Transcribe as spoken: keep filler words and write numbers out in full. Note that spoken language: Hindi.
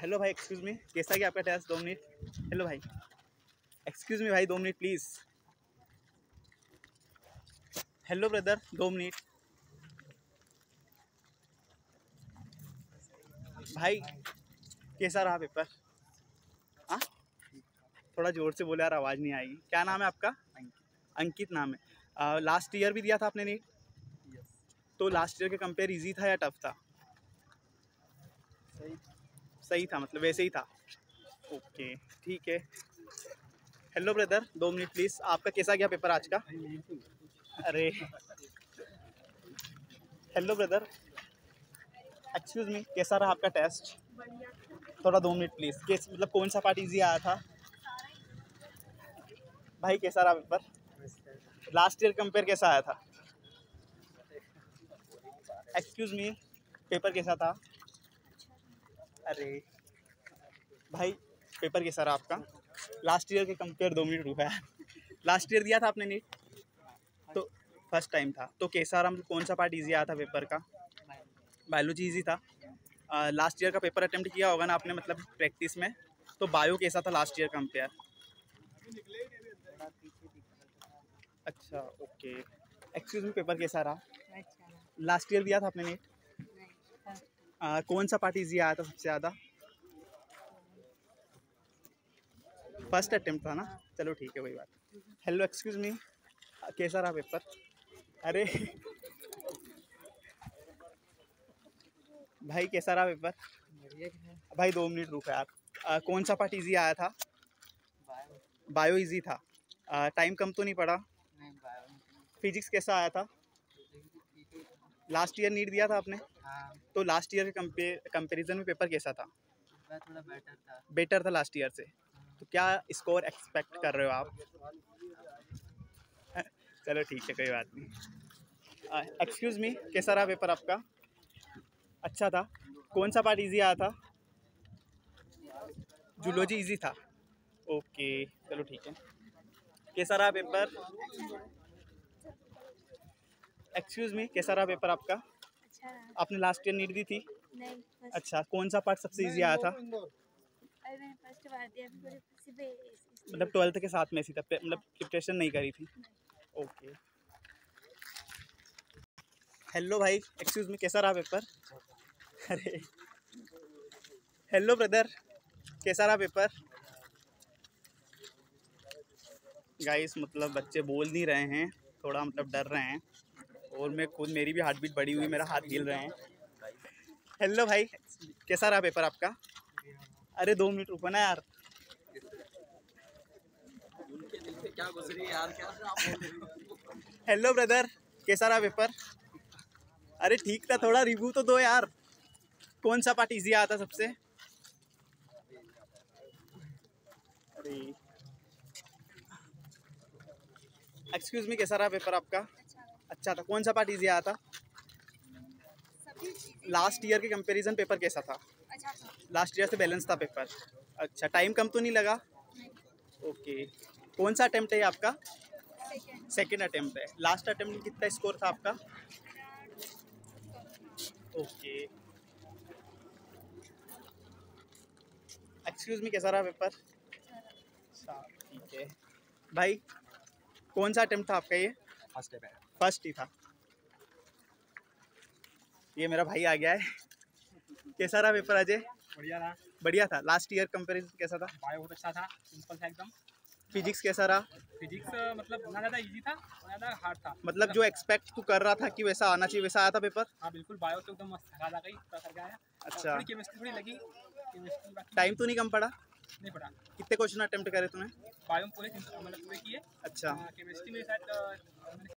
हेलो भाई, एक्सक्यूज़ मी, कैसा गया आपका टेस्ट? दो मिनट। हेलो भाई, एक्सक्यूज़ मी भाई, दो मिनट प्लीज़। हेलो ब्रदर, दो मिनट। भाई कैसा रहा पेपर? हाँ, थोड़ा ज़ोर से बोले यार, आवाज़ नहीं आएगी। क्या नाम है आपका? अंकित। अंकित नाम है। लास्ट ईयर भी दिया था आपने नीट? तो लास्ट ईयर के कंपेयर इजी था या टफ था? सही सही था, मतलब वैसे ही था। ओके, ठीक है। हेलो ब्रदर, दो मिनट प्लीज़। आपका कैसा गया पेपर आज का? अरे हेलो ब्रदर, एक्सक्यूज़ मी, कैसा रहा आपका टेस्ट? थोड़ा दो मिनट प्लीज़। कैस मतलब कौन सा पार्ट इजी आया था? भाई कैसा रहा पेपर? लास्ट ईयर कंपेयर कैसा आया था? एक्सक्यूज़ मी, पेपर कैसा था? अरे भाई, पेपर कैसा रहा आपका? लास्ट ईयर के कंपेयर दो मिनट रुका है। लास्ट ईयर दिया था आपने नीट? तो फर्स्ट टाइम था, तो कैसा रहा? मतलब कौन सा पार्ट इजी आया था पेपर का? बायोलॉजी इजी था। लास्ट ईयर का पेपर अटेम्प्ट किया होगा ना आपने, मतलब प्रैक्टिस में? तो बायो कैसा था लास्ट ईयर कंपेयर? अच्छा, ओके। एक्सक्यूज़ मी, पेपर कैसा रहा? अच्छा। लास्ट ईयर दिया था आपने नीट? नहीं, हाँ। आ, कौन सा पार्ट इजी आया था सबसे ज़्यादा? फर्स्ट अटेम्प्ट था ना? चलो ठीक है, कोई बात नहीं। हेलो एक्सक्यूज़ मी, कैसा रहा पेपर? अरे भाई कैसा रहा पेपर? भाई दो मिनट रुको यार। आ, कौन सा पार्ट इजी आया था? बायो। बायो इजी था। आ, टाइम कम तो नहीं पड़ा? नहीं, बायो। फिजिक्स कैसा आया था? लास्ट ईयर नीट दिया था आपने? हाँ। तो लास्ट ईयर के कंपेयर कंपेरिजन में पेपर कैसा था? थोड़ा बेटर था। बेटर था लास्ट ईयर से। तो क्या स्कोर एक्सपेक्ट कर रहे हो आप? चलो ठीक है, कोई बात नहीं। एक्सक्यूज़ मी, कैसा रहा पेपर आपका? अच्छा था। कौन सा पार्ट इजी आया था? जूलॉजी इजी था। ओके, चलो ठीक है। कैसा रहा पेपर? एक्सक्यूज़ मी, कैसा रहा पेपर आपका? अच्छा रहा। आपने लास्ट ईयर नीट दी थी? नहीं, फर्स्ट। अच्छा, कौन सा पार्ट सबसे इजी आया था? अरे मैंने फर्स्ट बार दिया, फिर इसी पे इस- मतलब ट्वेल्थ के साथ में ऐसी था, मतलब प्रिपरेशन नहीं करी थी? ओके। हेलो भाई, एक्सक्यूज़ मी, कैसा रहा पेपर? अरे हेलो ब्रदर, कैसा रहा पेपर? गाइस, मतलब बच्चे बोल नहीं रहे हैं, थोड़ा मतलब डर रहे हैं, और मैं खुद, मेरी भी हार्ट बीट बढ़ी हुई, मेरा हाथ हिल रहे हैं। हेलो भाई, कैसा रहा पेपर आपका? अरे दो मिनट रुको ना यार। क्या गुजरी यार, क्या हेलो ब्रदर, कैसा रहा पेपर? अरे ठीक था, थोड़ा रिव्यू तो दो यार। कौन सा पार्ट इजी आया था सबसे? अरे एक्सक्यूज़ मी, कैसा रहा पेपर आपका? अच्छा था। कौन सा पार्ट इजी आया था? लास्ट ईयर के कंपैरिजन पेपर कैसा था? अच्छा था। लास्ट ईयर से बैलेंस था पेपर। अच्छा, टाइम कम तो नहीं लगा? ओके। कौन सा अटेम्प्ट है ये आपका? सेकंड। सेकेंड अटेम्प्ट है। लास्ट अटेम्प्ट में कितना स्कोर था आपका? ओके। एक्सक्यूज़ मी, कैसा रहा पेपर? अच्छा, ठीक है। भाई कौन सा अटेम्प्ट था आपका ये? फर्स्ट है। फर्स्ट ही था। ये मेरा भाई आ गया है। कैसा रहा पेपर अजय? बढ़िया रहा। बढ़िया था। लास्ट ईयर कंपैरिजन कैसा था? बायो बहुत अच्छा था, सिंपल था एकदम। फिजिक्स कैसा रहा? फिजिक्स मतलब ना ज़्यादा इजी था, ना ज़्यादा हार्ड था। मतलब जो एक्सपेक्ट तू कर रहा था कि वैसा आना चाहिए, वैसा आया था पेपर? हाँ बिल्कुल, बायो तो एकदम मस्त हरा गई, पूरा करके आया। अच्छा। थोड़ी केमिस्ट्री थोड़ी लगी, केमिस्ट्री बाकी टाइम तो नहीं कम पड़ा? नहीं पड़ा। कितने क्वेश्चन अटेम्प्ट करे तूने? बायो में पूरे मतलब पूरे किए। अच्छा। केमिस्ट्री में शायद